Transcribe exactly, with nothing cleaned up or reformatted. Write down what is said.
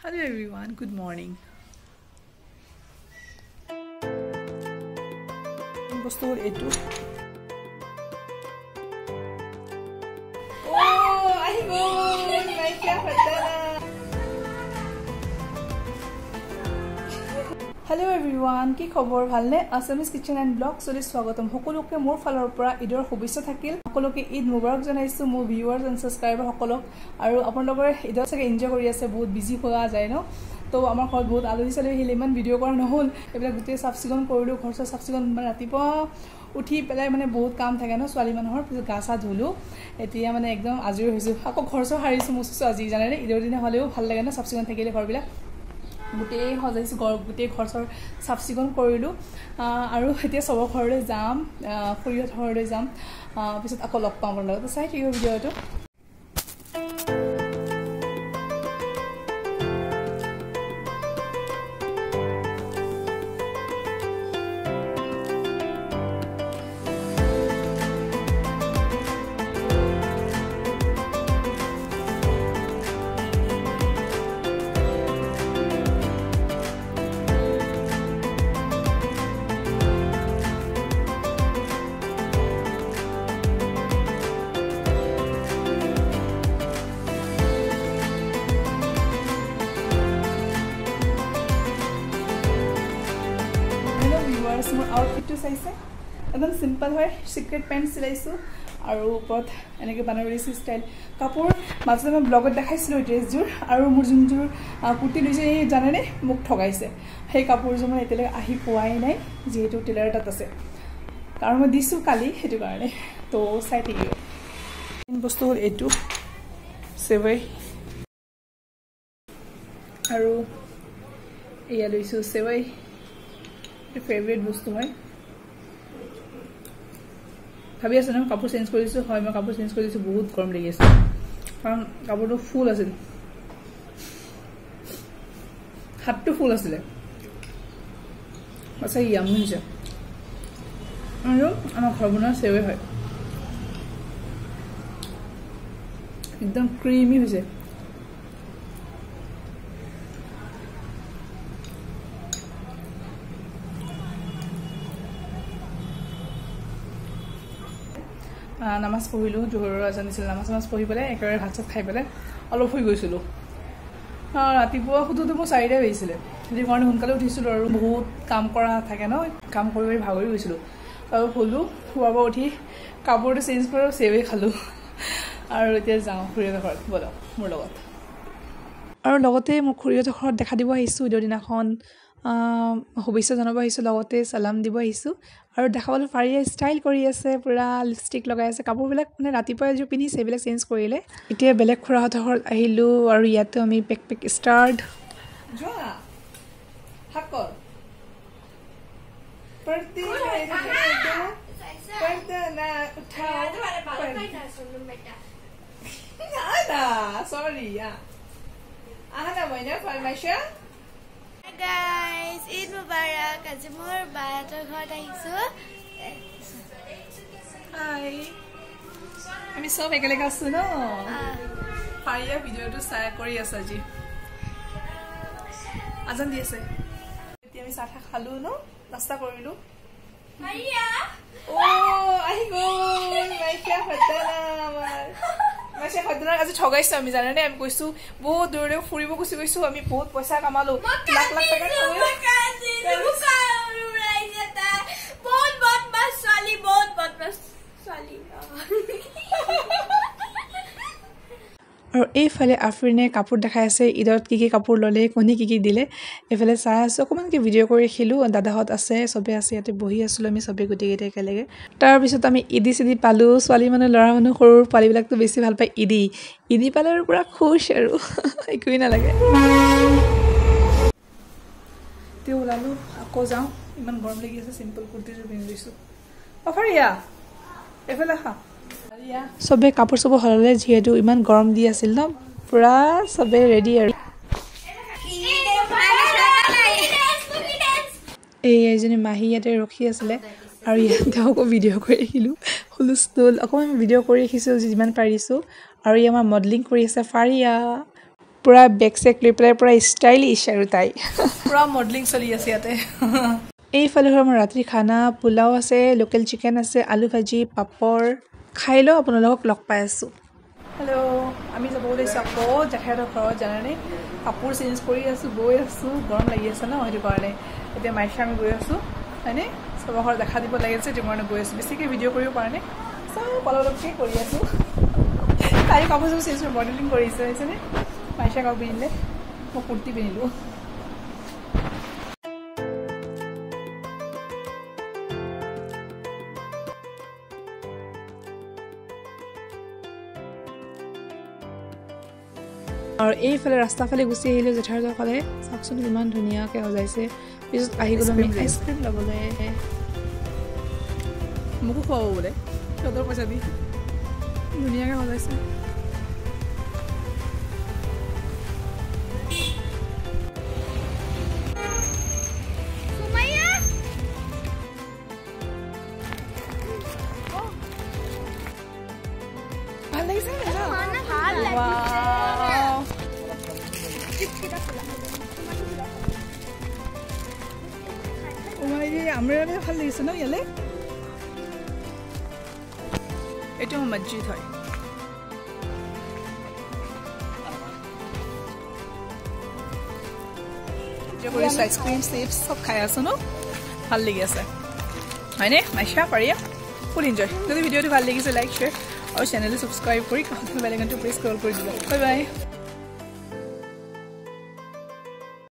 Hello everyone, good morning. Bostor etu. Oh, I go. My cat. Hello everyone, কি খবৰ ভালনে? Assamese kitchen and vlog চলি স্বাগতম সকলোকে মোৰ ফালৰ পৰা ঈদৰ শুভেচ্ছা থাকিল সকলোকে ঈদ মুবাৰক জনাইছো মোৰ ভিউয়াৰ্স এণ্ড সাবস্ক্ৰাইবাৰ সকলক আৰু আপোনালোকৰ ঈদৰ চাগে এনজয় কৰি আছে বহুত বিজি হোৱা যায় ন তো আমাৰ ঘৰত বহুত আলহী চালহী আহিলে ইমান ভিডিঅ' কৰা নহ'ল এইবিলাক গোটেই চাফ চিকুণ কৰিলোঁ ঘৰ চাফ চিকুণ মানে ৰাতিপুৱা উঠি পেলাই মানে বহুত কাম থাকে ন ছোৱালী মানুহৰ পিছত গা চা ধুলোঁ এতিয়া মানে একদম আজৰি হৈছোঁ আকৌ ঘৰ চৰ সাৰিছোঁ মুচিছোঁ আজি জানেনে ঈদৰ দিনা হ'লেও ভাল লাগে ন চাফ চিকুণ থাকিলে ঘৰবিলাক গোটেই সজাইছোঁ ঘৰ গোটেই ঘৰ চৰ চাফ চিকুণ কৰিলোঁ আৰু এতিয়া চবৰ ঘৰলৈ যাম খুৰীহঁতৰ ঘৰলৈ যাম পিছত আকৌ লগ পাম আপোনালোকক চাই থাকিব ভিডিঅ'টো মোৰ আউটফিটটো চাইছে একদম সিম্পল হয় সিক্ৰেট পেন্ট চিলাইছোঁ আৰু ওপৰত এনেকৈ বানাৰসী ষ্টাইল কাপোৰ মাজতে মই ব্লগত দেখাইছিলোঁ ড্ৰেছযোৰ আৰু মোৰ যোনযোৰ কুৰ্তি লৈছে এই জানেনে মোক ঠগাইছে সেই কাপোৰযোৰ মই এতিয়ালৈকে আহি পোৱাই নাই যিহেতু টেইলাৰ তাত আছে কাৰণ মই দিছোঁ কালি সেইটো কাৰণে তো চাই থাকিব বস্তু হ'ল এইটো চেৱাই আৰু এয়া লৈছোঁ চেৱাই ফেভৰেট বস্তু হয় ভাবি আছোঁ ন কাপোৰ চেঞ্জ কৰিছোঁ হয় মই কাপোৰ চেঞ্জ কৰিছোঁ বহুত গৰম লাগি আছে কাৰণ কাপোৰটো ফুল আছিল হাতটো ফুল আছিলে সঁচাই ইয়ামি হৈছে আৰু আমাৰ ঘৰ বনোৱা চেৱাই হয় একদম ক্ৰিমি হৈছে নামাজ পঢ়িলোঁ জোহৰৰ আজান দিছিল নামাজ নামাজ পঢ়ি পেলাই একেবাৰে ভাত চাত খাই পেলাই অলপ শুই গৈছিলোঁ ৰাতিপুৱা শুটোতে মোৰ চাৰিটা বাজিছিলে সেইটো কাৰণে সোনকালে উঠিছিলোঁ আৰু বহুত কাম কৰা থাকে ন কাম কৰি কৰি ভাগৰি গৈছিলোঁ আৰু শুলোঁ শুৱাৰ পৰা উঠি কাপোৰটো চেঞ্জ কৰি চেৱাই খালোঁ আৰু এতিয়া যাওঁ খুৰীহঁতৰ ঘৰত ব'লক মোৰ লগত আৰু লগতে মোৰ খুৰীহঁতৰ ঘৰত দেখা দিব আহিছোঁ ঈদৰ দিনাখন শুভেচ্ছা জনাব আহিছোঁ লগতে চালাম দিব আহিছোঁ আৰু দেখাবলৈ ফাৰিয়া ষ্টাইল কৰি আছে পূৰা লিপষ্টিক লগাই আছে কাপোৰবিলাক মানে ৰাতিপুৱা এযোৰ পিন্ধিছে এইবিলাক চেঞ্জ কৰিলে এতিয়া বেলেগ খুৰাহঁতৰ ঘৰত আহিলোঁ আৰু ইয়াতো আমি পেক পেক ষ্টাৰ্ট guys, Eid Mubarak. আজি মোৰ বাহঁতৰ ঘৰত আহিছো। হাই আমি সব একেলগে আছো ন ফাৰিয়া ভিডিঅ'টো চাই কৰি আছে আজি আজান দি আছে এতিয়া আমি চাহ খালো ন নাস্তা কৰিলো ফাৰিয়া ও আহি গ'ল মাইকা ফটানা আমাৰ মাইকা ফটানা আজি ঠগাইছো আমি জানেনে আমি কৈছো বহুত দূৰলৈ ফুৰিব গুচি গৈছো আমি বহুত পইচা কামালো লাখ লাখ টকা বহুত বদমাছ ছোৱালী বহুত বদমাছ ছোৱালী আৰু এইফালে আফৰিনে কাপোৰ দেখাই আছে ঈদত কি কি কাপোৰ ল'লে কোনে কি কি দিলে এইফালে চাই আছোঁ অকণমানকৈ ভিডিঅ' কৰি ৰাখিলোঁ দাদাহঁত আছে চবেই আছে ইয়াতে বহি আছিলোঁ আমি চবেই গোটেইকেইটা একেলগে তাৰপিছত আমি ঈদি চিদি পালোঁ ছোৱালী মানুহ ল'ৰা মানুহ সৰু পোৱালীবিলাকতো বেছি ভাল পায় ঈদি ঈদি পালে আৰু পূৰা খুচ আৰু একোৱেই নালাগে তেওঁ ওলালোঁ আকৌ যাওঁ ইমান গৰম লাগি আছে চিম্পল কুৰ্তিযোৰ পিন্ধি লৈছোঁ অফাৰিয়া এইফালে খা চবে কাপোৰ চাপোৰ সলালে যিহেতু ইমান গৰম দি আছিল ন পুৰা চবে ৰেডি আৰু এই এজনী মাহী ইয়াতে ৰখি আছিলে আৰু ইয়াতে আকৌ ভিডিঅ' কৰি ৰাখিলোঁ হুলস্থুল অকণমান ভিডিঅ' কৰি ৰাখিছোঁ যিমান পাৰিছোঁ আৰু ই আমাৰ মডেলিং কৰি আছে ফাৰিয়া পুৰা বেক চেক লৈ পেলাই পুৰা ষ্টাইলিছ আৰু তাই পুৰা মডেলিং চলি আছে ইয়াতে এইফালে হ'ল আমাৰ ৰাতিৰ খানা পোলাও আছে লোকেল চিকেন আছে আলু ভাজি পাপৰ খাই লওঁ আপোনালোকক লগ পাই আছোঁ হেল্ল' আমি যাব ওলাইছোঁ আকৌ জেঠাইহঁতৰ ঘৰত জানানে কাপোৰ চেঞ্জ কৰি আছোঁ গৈ আছোঁ গৰম লাগি আছে ন সেইটো কাৰণে এতিয়া মাইছা আমি গৈ আছোঁ হয়নে চবৰ ঘৰত দেখা দিব লাগিছে সেইটো কাৰণে গৈ আছোঁ বেছিকৈ ভিডিঅ' কৰিব পৰা নাই চব অলপকৈ কৰি আছোঁ তাই কাপোৰ চাপোৰ চেঞ্জ কৰি মডেলিং কৰিছে হৈছেনে মাইছা কাপোৰ পিন্ধিলে মই কুৰ্তি পিন্ধিলোঁ আৰু এইফালে ৰাস্তাফালে গুচি আহিলোঁ জেঠাইহঁতৰ ফালে চাওকচোন ইমান ধুনীয়াকৈ সজাইছে পিছত আহি গ'লোঁ আমি আইচক্ৰীম ল'বলৈ মোকো খুৱাব বোলে সিহঁতৰ পইচা দি ধুনীয়াকৈ সজাইছে ভাল লাগিছে আমাৰ ভাল লাগিছে ন ইয়ালে এইটো মছজিদ হয় আইচক্ৰীম চিপছ চব খাই আছো ন ভাল লাগি আছে হয়নে মাইছা পাৰিয়া ফুল এনজয় যদি ভিডিঅ'টো ভাল লাগিছে লাইক শ্বেয়াৰ আৰু চেনেলটো ছাবস্ক্ৰাইব কৰি কাষত বেল আইকনটো প্ৰেছ কৰি দিব বাই বাই